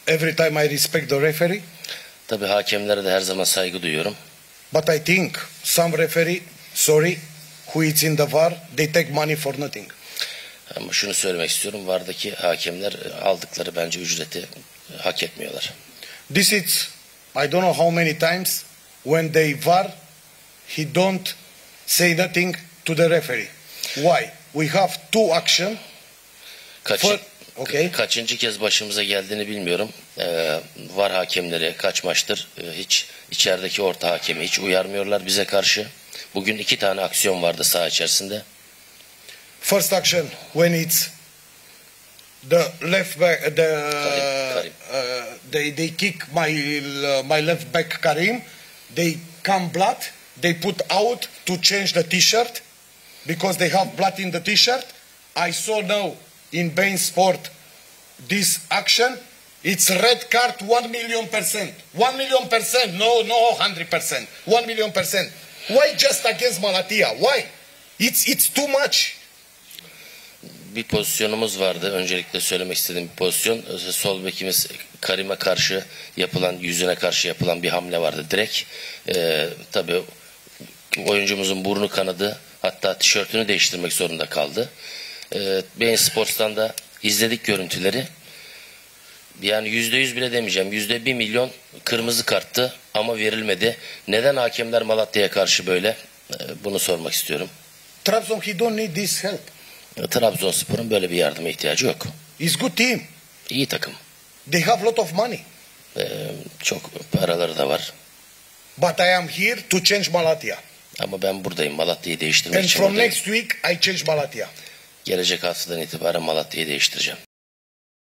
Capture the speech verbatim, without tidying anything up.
every time I respect the referee. Tabii hakemlere de her zaman saygı duyuyorum. But I think some referee, sorry, who is in the V A R, they take money for nothing. Ama şunu söylemek istiyorum. V A R'daki hakemler aldıkları bence ücreti hak etmiyorlar. This is, I don't know how many times, when they V A R, he don't say nothing to the referee. Why? We have two action. Kaçı, For, okay. Kaçıncı kez başımıza geldiğini bilmiyorum. Ee, V A R hakemleri kaç maçtır e, hiç içerideki orta hakemi hiç uyarmıyorlar bize karşı. Bugün iki tane aksiyon vardı saha içerisinde. First action when it's the left back, the Karim, Karim. Uh, they they kick my uh, my left back Karim. They come blood. They put out to change the T-shirt because they have blood in the T-shirt. I saw now in Bein Sport this action. It's red card one million percent. One million percent. No, no, hundred percent. One million percent. Why just against Malatya? Why? It's it's too much. Bir pozisyonumuz vardı. Öncelikle söylemek istediğim bir pozisyon. Sol bekimiz Karim'e karşı yapılan, yüzüne karşı yapılan bir hamle vardı direkt. Ee, tabii oyuncumuzun burnu kanadı. Hatta tişörtünü değiştirmek zorunda kaldı. Ee, Bein Sports'tan da izledik görüntüleri. Yani yüzde yüz bile demeyeceğim. Yüzde bir milyon kırmızı karttı ama verilmedi. Neden hakemler Malatya'ya karşı böyle? Ee, bunu sormak istiyorum. Trabzon, he don't need this help. Trabzonspor'un böyle bir yardıma ihtiyacı yok. It's good team. İyi takım. They have lot of money. Ee, çok paraları da var. But I am here to change Malatya. Ama ben buradayım. Malatya'yı değiştirmek And için from buradayım. next week I change Malatya. Gelecek haftadan itibaren Malatya'yı değiştireceğim.